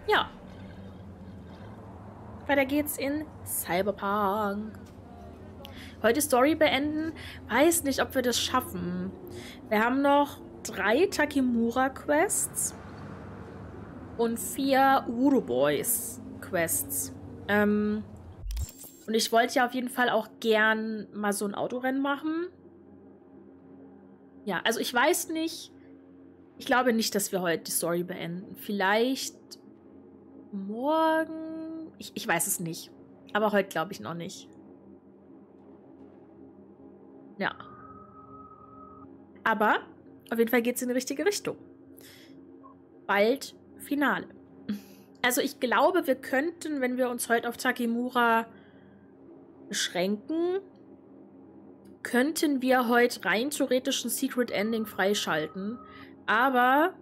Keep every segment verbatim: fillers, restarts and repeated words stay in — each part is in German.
Ja. Weiter geht's in Cyberpunk. Heute Story beenden. Weiß nicht, ob wir das schaffen. Wir haben noch drei Takemura-Quests und vier Voodoo Boys-Quests. Ähm, und ich wollte ja auf jeden Fall auch gern mal so ein Autorennen machen. Ja, also ich weiß nicht. Ich glaube nicht, dass wir heute die Story beenden. Vielleicht morgen. Ich, ich weiß es nicht. Aber heute glaube ich noch nicht. Ja. Aber auf jeden Fall geht es in die richtige Richtung. Bald Finale. Also ich glaube, wir könnten, wenn wir uns heute auf Takemura beschränken, könnten wir heute rein theoretisch ein Secret Ending freischalten. Aber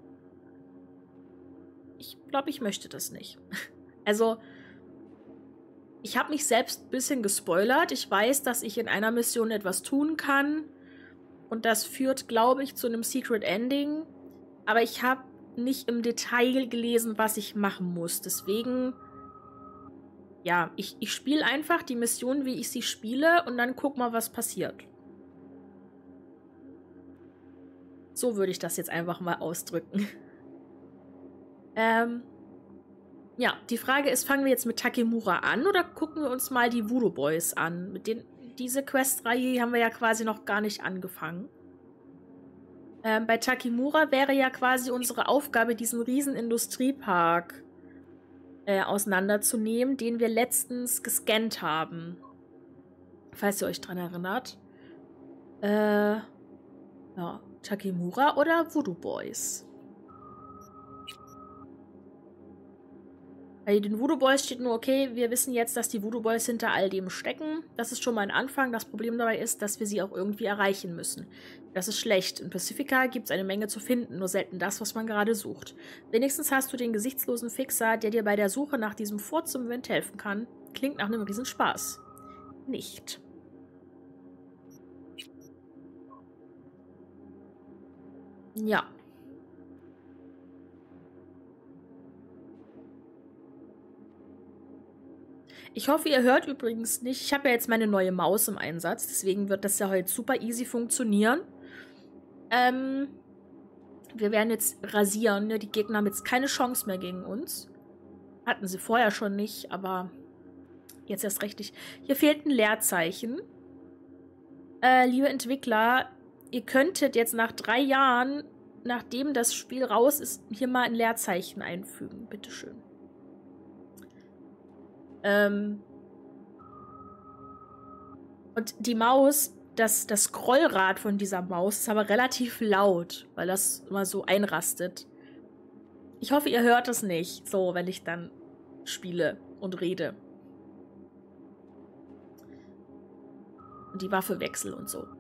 ich glaube, ich möchte das nicht. Also ich habe mich selbst ein bisschen gespoilert. Ich weiß, dass ich in einer Mission etwas tun kann. Und das führt, glaube ich, zu einem Secret Ending. Aber ich habe nicht im Detail gelesen, was ich machen muss. Deswegen, ja, ich, ich spiele einfach die Mission, wie ich sie spiele. Und dann guck mal, was passiert. So würde ich das jetzt einfach mal ausdrücken. ähm... Ja, die Frage ist, fangen wir jetzt mit Takemura an oder gucken wir uns mal die Voodoo Boys an? Mit den, diese Questreihe haben wir ja quasi noch gar nicht angefangen. Ähm, bei Takemura wäre ja quasi unsere Aufgabe, diesen riesen Industriepark äh, auseinanderzunehmen, den wir letztens gescannt haben. Falls ihr euch dran erinnert. Äh, ja, Takemura oder Voodoo Boys? Bei den Voodoo Boys steht nur, okay, wir wissen jetzt, dass die Voodoo Boys hinter all dem stecken. Das ist schon mal ein Anfang. Das Problem dabei ist, dass wir sie auch irgendwie erreichen müssen. Das ist schlecht. In Pacifica gibt es eine Menge zu finden, nur selten das, was man gerade sucht. Wenigstens hast du den gesichtslosen Fixer, der dir bei der Suche nach diesem Furz zum Wind helfen kann. Klingt nach einem Riesenspaß. Nicht. Ja. Ich hoffe, ihr hört übrigens nicht. Ich habe ja jetzt meine neue Maus im Einsatz, deswegen wird das ja heute super easy funktionieren. Ähm, wir werden jetzt rasieren. Ne? Die Gegner haben jetzt keine Chance mehr gegen uns. Hatten sie vorher schon nicht, aber jetzt erst recht nicht. Hier fehlt ein Leerzeichen. Äh, liebe Entwickler, ihr könntet jetzt nach drei Jahren, nachdem das Spiel raus ist, hier mal ein Leerzeichen einfügen. Bitteschön. Ähm und die Maus, das, das Scrollrad von dieser Maus ist aber relativ laut, weil das immer so einrastet. Ich hoffe, ihr hört es nicht, so, wenn ich dann spiele und rede. Und die Waffe wechsle und so.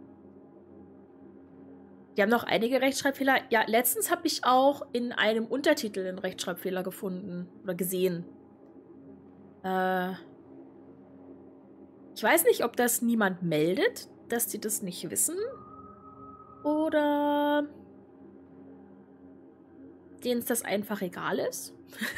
Die haben noch einige Rechtschreibfehler. Ja, letztens habe ich auch in einem Untertitel einen Rechtschreibfehler gefunden oder gesehen. Äh... Ich weiß nicht, ob das niemand meldet, dass die das nicht wissen. Oder denen das einfach egal ist.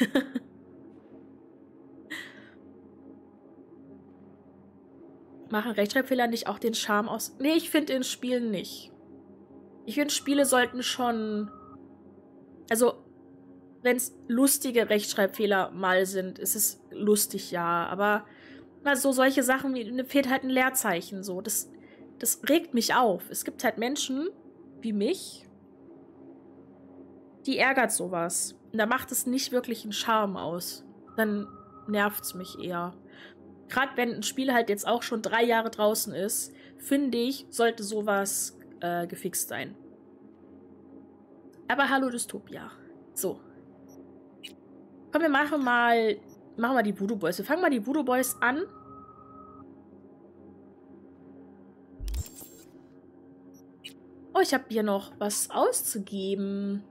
Machen Rechtschreibfehler nicht auch den Charme aus? Nee, ich finde in Spielen nicht. Ich finde, Spiele sollten schon... Also, wenn es lustige Rechtschreibfehler mal sind, ist es lustig, ja. Aber also solche Sachen wie, mir fehlt halt ein Leerzeichen, so. Das, das regt mich auf. Es gibt halt Menschen wie mich, die ärgert sowas. Und da macht es nicht wirklich einen Charme aus. Dann nervt es mich eher. Gerade wenn ein Spiel halt jetzt auch schon drei Jahre draußen ist, finde ich, sollte sowas äh, gefixt sein. Aber hallo Dystopia. So. Komm, wir machen mal, machen wir die Voodoo Boys. Wir fangen mal die Voodoo Boys an. Oh, ich habe hier noch was auszugeben.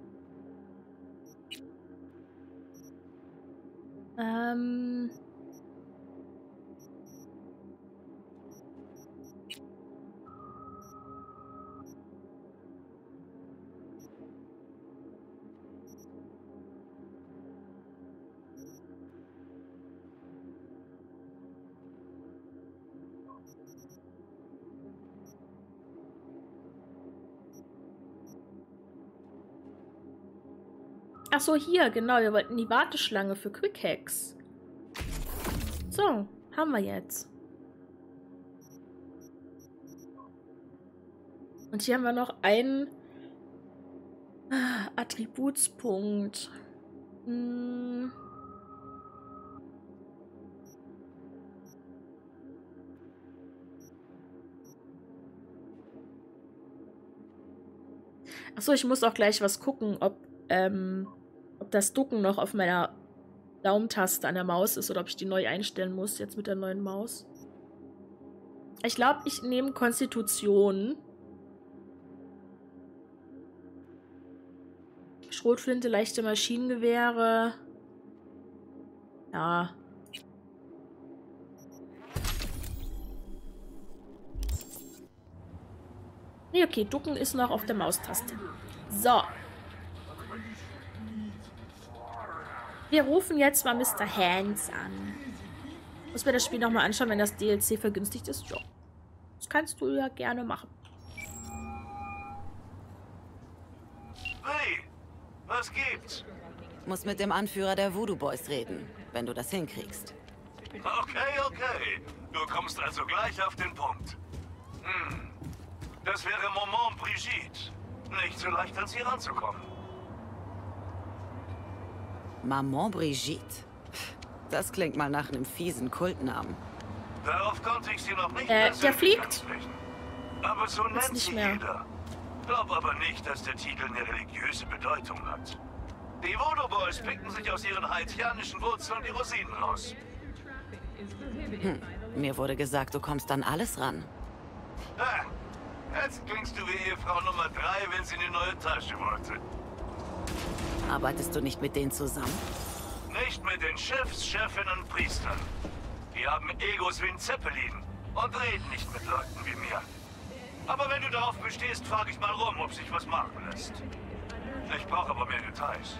Ähm... Ach so, hier, genau. Wir wollten die Warteschlange für Quick Hacks. So, haben wir jetzt. Und hier haben wir noch einen Attributspunkt. Hm. Achso, ich muss auch gleich was gucken, ob, ähm, ob das Ducken noch auf meiner Daumentaste an der Maus ist oder ob ich die neu einstellen muss, jetzt mit der neuen Maus. Ich glaube, ich nehme Konstitution. Schrotflinte, leichte Maschinengewehre. Ja. Nee, okay, Ducken ist noch auf der Maustaste. So. Wir rufen jetzt mal Mister Hands an. Muss mir das Spiel nochmal anschauen, wenn das D L C vergünstigt ist. Ja. Das kannst du ja gerne machen. Hey, was gibt's? Muss mit dem Anführer der Voodoo Boys reden, wenn du das hinkriegst. Okay, okay. Du kommst also gleich auf den Punkt. Hm. Das wäre Maman Brigitte. Nicht so leicht an sie ranzukommen. Maman Brigitte? Das klingt mal nach einem fiesen Kultnamen. Darauf konnte ich sie noch nicht Äh, der fliegt. ansprechen. Aber so Jetzt nennt nicht sie mehr. jeder. Glaub aber nicht, dass der Titel eine religiöse Bedeutung hat. Die Voodoo Boys picken sich aus ihren haitianischen Wurzeln die Rosinen raus. Hm. Mir wurde gesagt, du kommst an alles ran. Ha, jetzt klingst du wie Ehefrau Nummer drei, wenn sie eine neue Tasche wollte. Arbeitest du nicht mit denen zusammen? Nicht mit den Chefs, Chefinnen und Priestern. Die haben Egos wie ein Zeppelin und reden nicht mit Leuten wie mir. Aber wenn du darauf bestehst, frage ich mal rum, ob sich was machen lässt. Ich brauche aber mehr Details.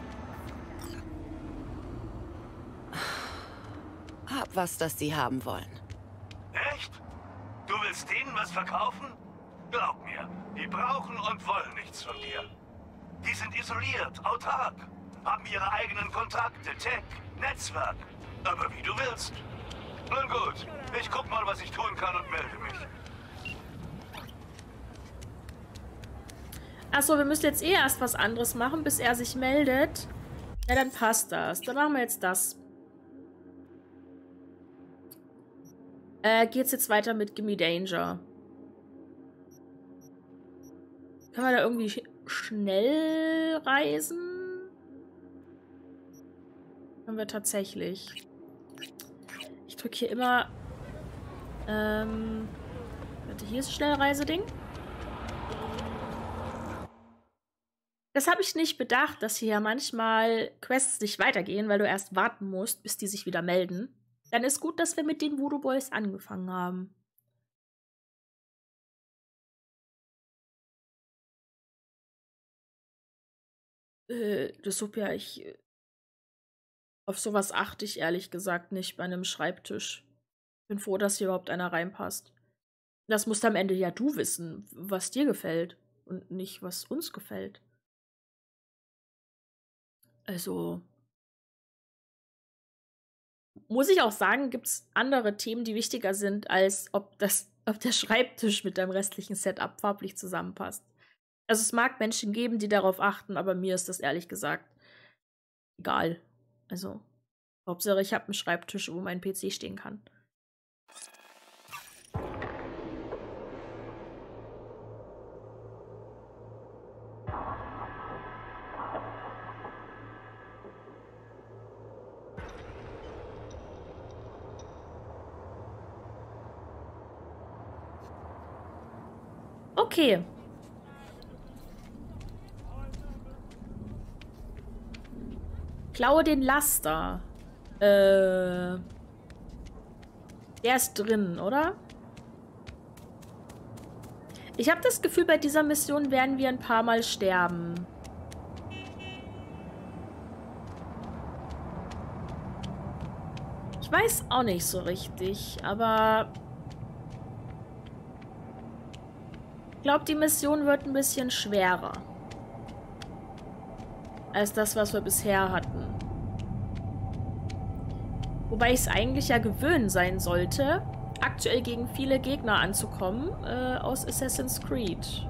Hab was, das sie haben wollen. Echt? Du willst denen was verkaufen? Glaub mir, die brauchen und wollen nichts von dir. Die sind isoliert, autark, haben ihre eigenen Kontakte, Tech, Netzwerk. Aber wie du willst. Nun gut, ich guck mal, was ich tun kann und melde mich. Achso, wir müssen jetzt eh erst was anderes machen, bis er sich meldet. Ja, dann passt das. Dann machen wir jetzt das. Äh, geht's jetzt weiter mit Gimme Danger. Kann man da irgendwie sch schnell reisen? Können wir tatsächlich. Ich drücke hier immer... Ähm... Warte, hier ist das Schnellreiseding. Das habe ich nicht bedacht, dass hier manchmal Quests nicht weitergehen, weil du erst warten musst, bis die sich wieder melden. Dann ist gut, dass wir mit den Voodoo Boys angefangen haben. Äh, das so ja, ich... Auf sowas achte ich ehrlich gesagt nicht bei einem Schreibtisch. Bin froh, dass hier überhaupt einer reinpasst. Das musst am Ende ja du wissen, was dir gefällt und nicht, was uns gefällt. Also... Muss ich auch sagen, gibt es andere Themen, die wichtiger sind, als ob, das, ob der Schreibtisch mit deinem restlichen Setup farblich zusammenpasst. Also es mag Menschen geben, die darauf achten, aber mir ist das ehrlich gesagt egal. Also, Hauptsache ich habe einen Schreibtisch, wo mein P C stehen kann. Okay. Klaue den Laster. Äh. Der ist drin, oder? Ich habe das Gefühl, bei dieser Mission werden wir ein paar Mal sterben. Ich weiß auch nicht so richtig, aber... Ich glaube, die Mission wird ein bisschen schwerer. als das, was wir bisher hatten. Wobei es eigentlich ja gewöhnt sein sollte, aktuell gegen viele Gegner anzukommen äh, aus Assassin's Creed.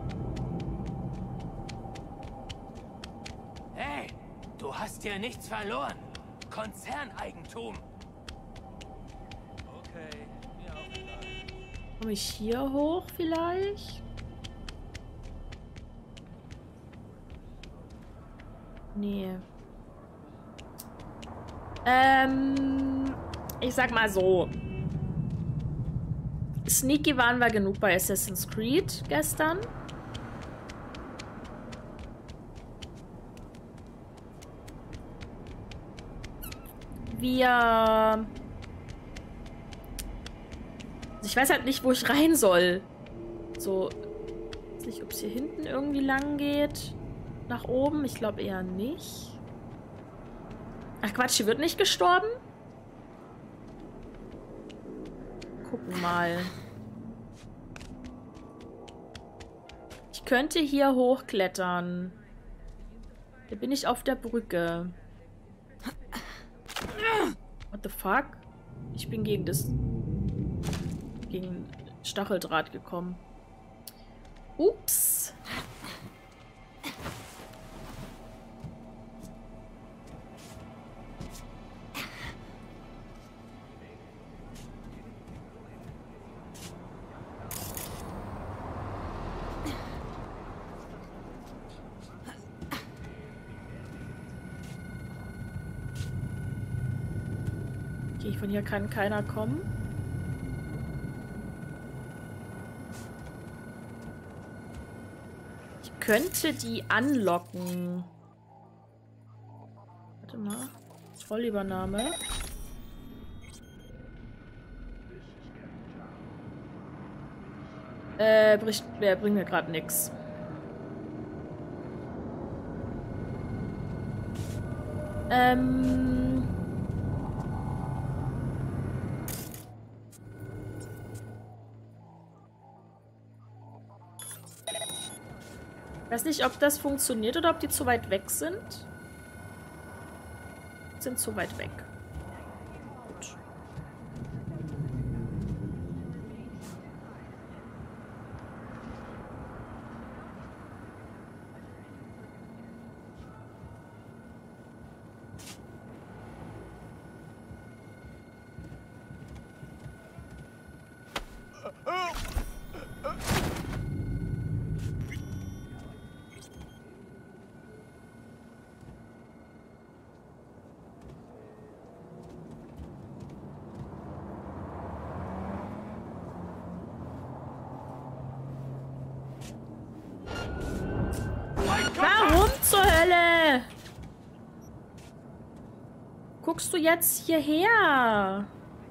Hey, du hast hier nichts verloren. Konzerneigentum. Okay, mir auch egal. Komme ich hier hoch vielleicht? Nee. Ähm, ich sag mal so. Sneaky waren wir genug bei Assassin's Creed gestern. Wir... Ich weiß halt nicht, wo ich rein soll. So, ich weiß nicht, ob es hier hinten irgendwie lang geht. Nach oben? Ich glaube eher nicht. Ach Quatsch, hier wird nicht gestorben? Gucken mal. Ich könnte hier hochklettern. Da bin ich auf der Brücke. What the fuck? Ich bin gegen das... gegen Stacheldraht gekommen. Ups. Okay, von hier kann keiner kommen. Ich könnte die anlocken. Warte mal. Vollübernahme. Äh, bringt, äh, bringt mir gerade nichts. Ähm... Ich weiß nicht, ob das funktioniert oder ob die zu weit weg sind. Sind zu weit weg. Gut. Warum zur Hölle? Guckst du jetzt hierher?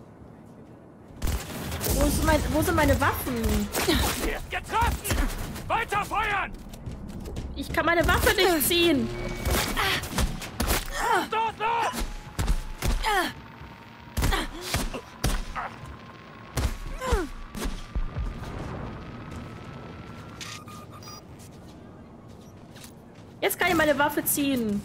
Wo, ist mein, wo sind meine Waffen? Getroffen! Weiter feuern! Ich kann meine Waffe nicht ziehen. Dort los! Jetzt kann ich meine Waffe ziehen.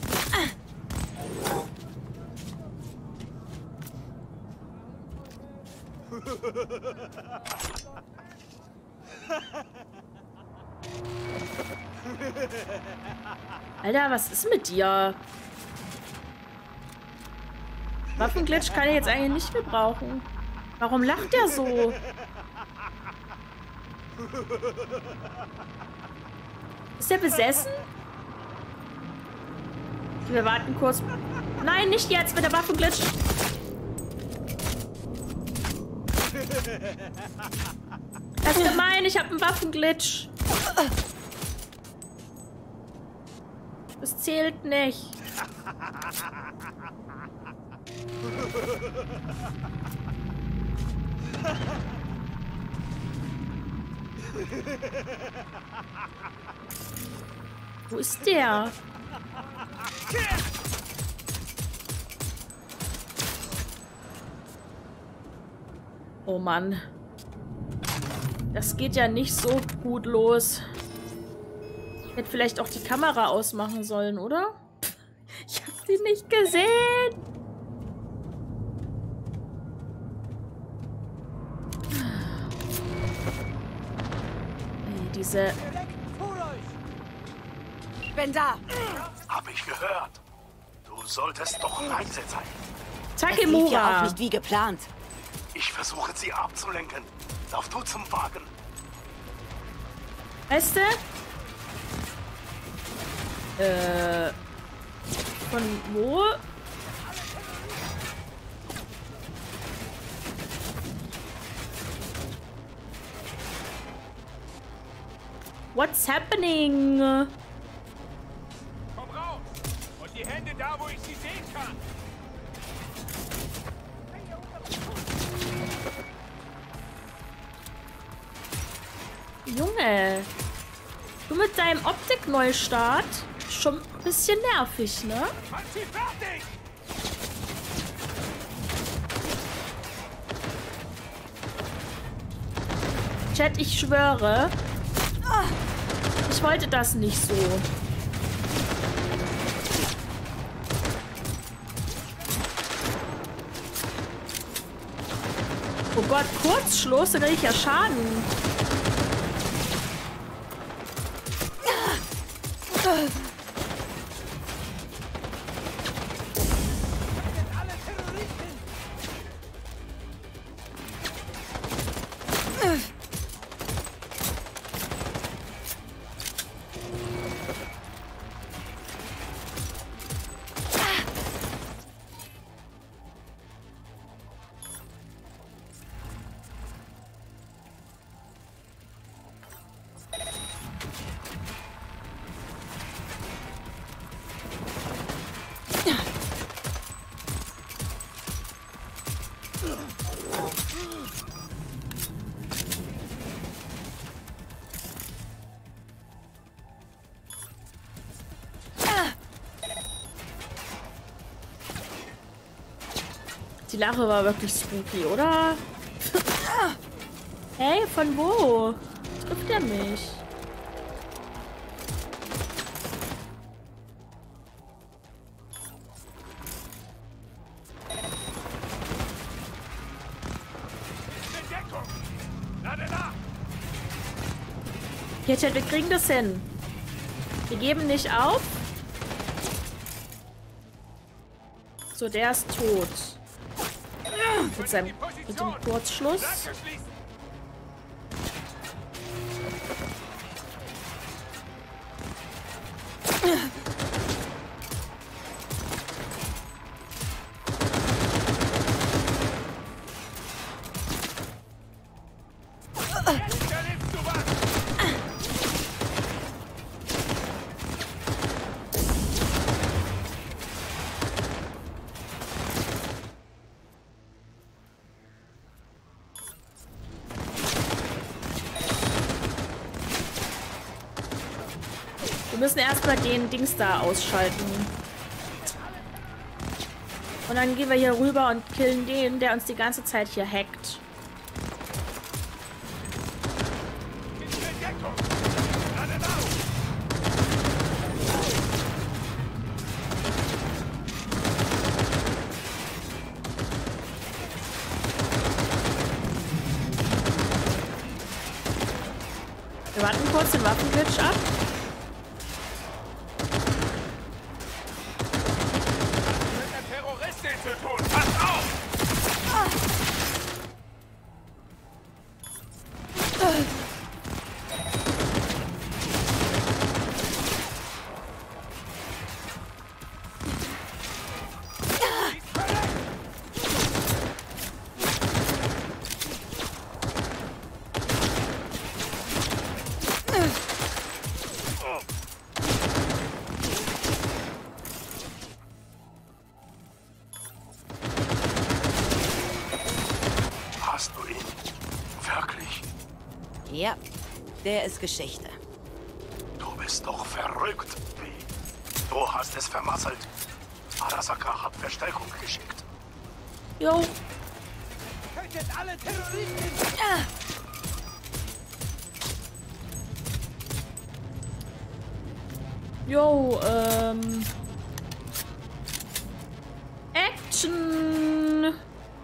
Alter, was ist mit dir? Waffenglitch kann ich jetzt eigentlich nicht mehr brauchen. Warum lacht der so? Ist der besessen? Wir warten kurz. Nein, nicht jetzt mit der Waffenglitch. Das ist gemein, ich habe einen Waffenglitch. Das zählt nicht. Wo ist der? Oh Mann. Das geht ja nicht so gut los. Ich hätte vielleicht auch die Kamera ausmachen sollen, oder? sie nicht gesehen. Diese... Ich bin da. Hab ich gehört. Du solltest doch leise sein. Es lief ja auch Takemura. nicht wie geplant. Ich versuche sie abzulenken. Lauf du zum Wagen. Weißt du? Äh... Von wo? What's happening? Komm raus! Und die Hände da, wo ich sie sehen kann! Junge, du mit deinem Optikneustart schon ein bisschen nervig, ne? Mach sie fertig! Chat, ich schwöre, ich wollte das nicht so. Oh Gott, Kurzschluss, da krieg ich ja Schaden. Die Lache war wirklich spooky, oder? Hey, von wo? Trifft er mich? Hier, Chat, wir kriegen das hin. Wir geben nicht auf. So, der ist tot. Mit seinem mit dem Kurzschluss. Wir müssen erstmal den Dings da ausschalten. Und dann gehen wir hier rüber und killen den, der uns die ganze Zeit hier hackt. Wir warten kurz den Waffenglitch ab. Ja, der ist Geschichte. Du bist doch verrückt, Pi. Du hast es vermasselt. Arasaka hat Verstärkung geschickt. Jo. Tötet alle Terroristen! Jo, ähm... glitschen.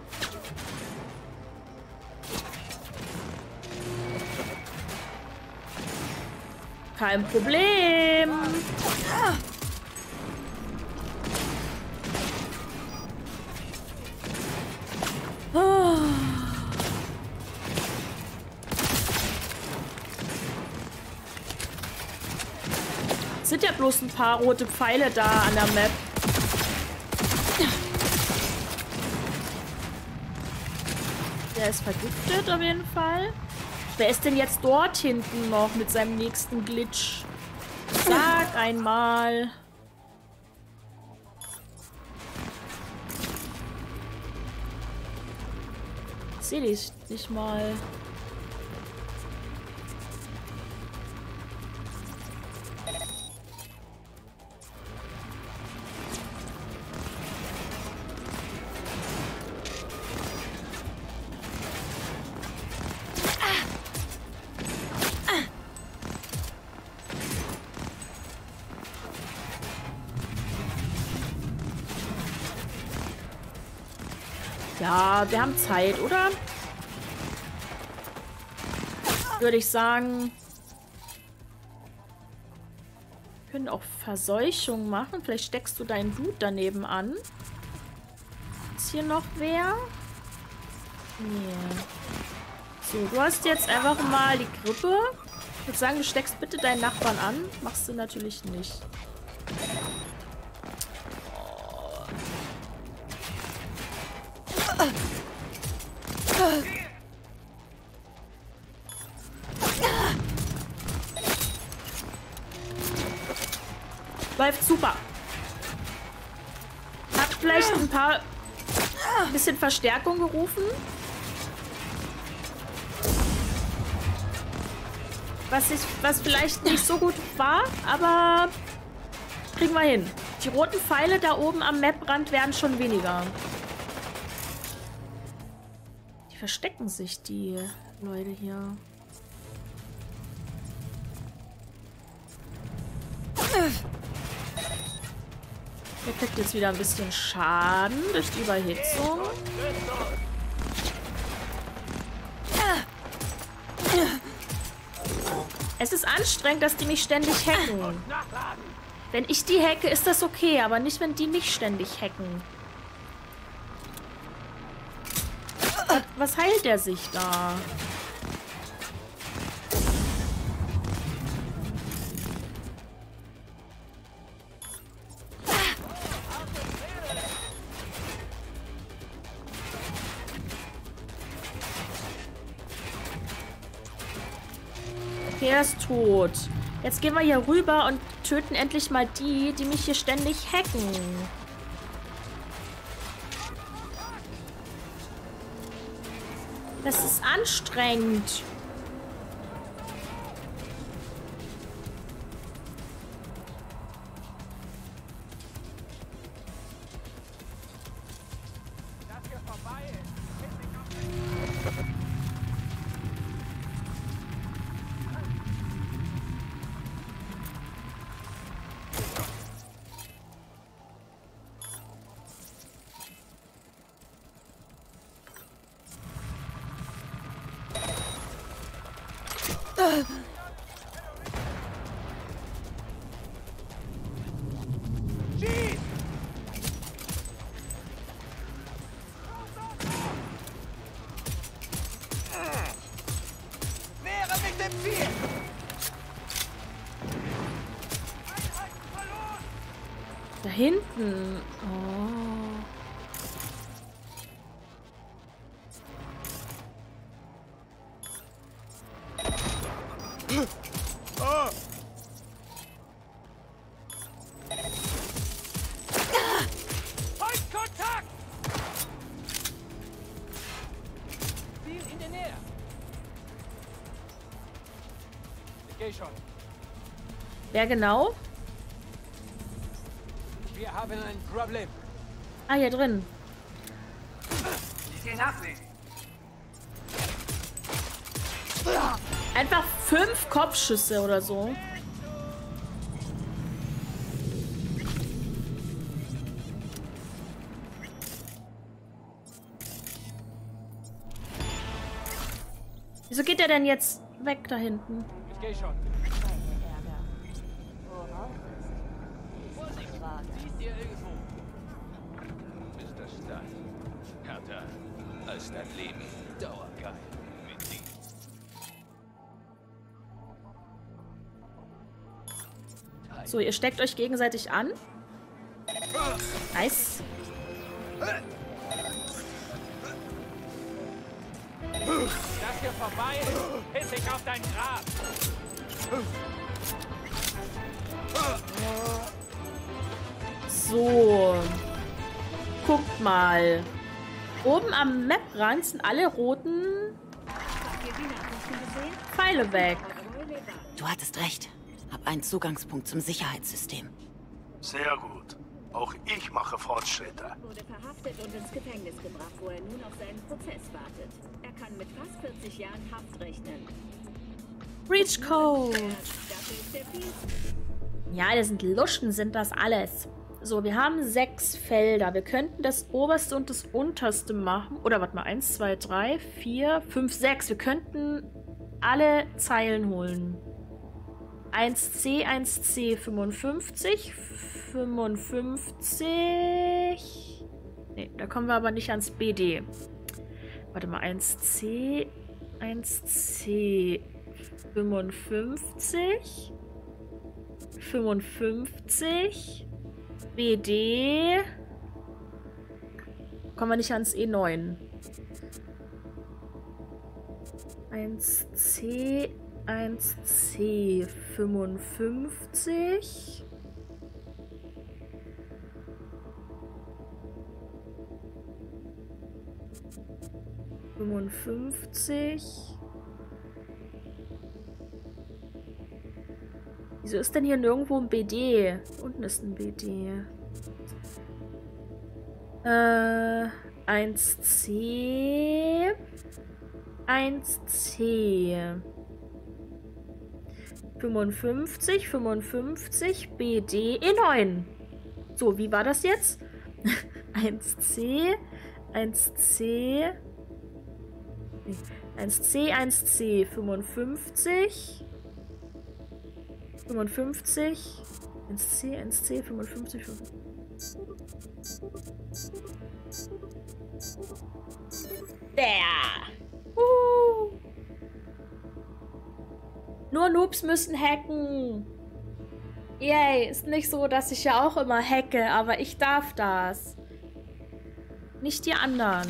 Kein Problem. Oh. Es sind ja bloß ein paar rote Pfeile da an der Map. Der ist vergiftet auf jeden Fall. Wer ist denn jetzt dort hinten noch mit seinem nächsten Glitch? Sag einmal. Ich sehe dich nicht mal. Ja, wir haben Zeit, oder? Würde ich sagen. Wir können auch Verseuchung machen. Vielleicht steckst du deinen Blut daneben an. Ist hier noch wer? Nee. So, du hast jetzt einfach mal die Grippe. Ich würde sagen, du steckst bitte deinen Nachbarn an. Machst du natürlich nicht. Läuft super. Hat vielleicht ein paar ein bisschen Verstärkung gerufen. Was, ich, was vielleicht nicht so gut war, aber kriegen wir hin. Die roten Pfeile da oben am Maprand werden schon weniger. Die verstecken sich, die Leute hier. Der kriegt jetzt wieder ein bisschen Schaden durch die Überhitzung. Es ist anstrengend, dass die mich ständig hacken. Wenn ich die hacke, ist das okay, aber nicht, wenn die mich ständig hacken. Was heilt der sich da? Okay, er ist tot. Jetzt gehen wir hier rüber und töten endlich mal die, die mich hier ständig hacken. Das ist anstrengend. Da hinten. Oh. Oh. Kontakt! Ziel in der Nähe. Ich gehe schon. Wer genau? Wir haben ein Problem. Ah, hier drin. Einfach fünf Kopfschüsse oder so. Wieso geht der denn jetzt weg da hinten? Ich gehe schon. Siehst ihr irgendwo? Ist das das? Härter als dein Leben. Dauergeil. Mit dir. So, ihr steckt euch gegenseitig an. Nice. Das hier vorbei ist, piss ich auf dein Grab. So. Guckt mal. Oben am Maprand sind alle roten Pfeile weg. Du hattest recht. Hab einen Zugangspunkt zum Sicherheitssystem. Sehr gut. Auch ich mache Fortschritte. Wurde verhaftet und ins Gefängnis gebracht, wo er nun auf seinen Prozess wartet. Er kann mit fast vierzig Jahren Haft rechnen. Breach Code. Dafür ist er viel. Ja, das sind Luschen, sind das alles. So, wir haben sechs Felder. Wir könnten das oberste und das unterste machen. Oder warte mal, eins, zwei, drei, vier, fünf, sechs. Wir könnten alle Zeilen holen. eins C, eins C, fünfundfünfzig, fünfundfünfzig. Ne, da kommen wir aber nicht ans B D. Warte mal, eins C, eins C, fünfundfünfzig, fünfundfünfzig, B D. Kommen wir nicht ans E neun. eins C, eins C, fünfundfünfzig. fünfundfünfzig. Wieso ist denn hier nirgendwo ein B D? Unten ist ein B D. Äh, eins C. eins C. fünfundfünfzig, fünfundfünfzig, B D, E neun. So, wie war das jetzt? eins C, eins C, nee, eins C, eins C, fünfundfünfzig, fünfundfünfzig, eins C, eins C, fünfundfünfzig, fünfundfünfzig. Der! Uh. Nur Noobs müssen hacken. Yay, ist nicht so, dass ich ja auch immer hacke, aber ich darf das. Nicht die anderen.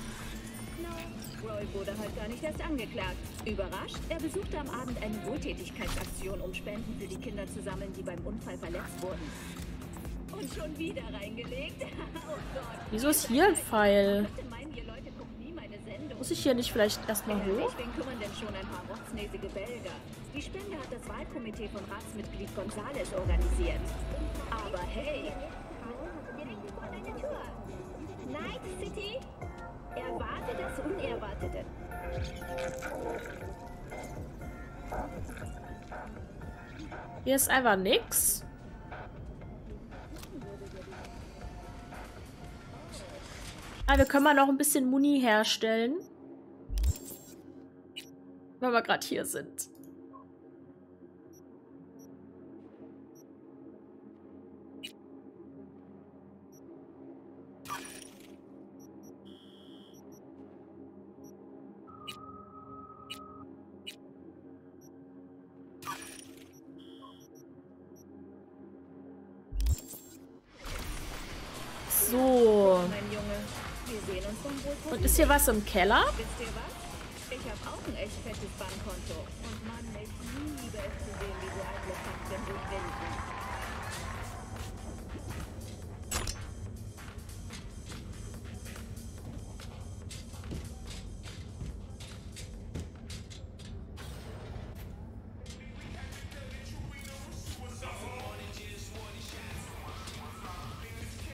Roy wurde halt gar nicht erst angeklagt. Überrascht, er besuchte am Abend eine Wohltätigkeitsaktion, um Spenden für die Kinder zu sammeln, die beim Unfall verletzt wurden. Und schon wieder reingelegt. Oh Gott. Wieso ist hier ein Pfeil? Leute meinen, ihr Leute gucken nie meine Sendung. Muss ich hier nicht vielleicht erstmal hoch? Wen kümmern denn schon ein paar rotznäsige Belger? Die Spende hat das Wahlkomitee von Ratsmitglied Gonzales organisiert. Aber hey! Direkt vor deiner Tür! Night City! Erwarte das Unerwartete. Hier ist einfach nix. Ah, wir können mal noch ein bisschen Muni herstellen. Wenn wir gerade hier sind. So. Mein Junge, wir sehen uns dann wohl. Und ist hier was im Keller? Wisst ihr was? Ich habe auch ein echt fettes Bankkonto. Und Mann, ich liebe es zu sehen, wie so alte Fakten durchwinden.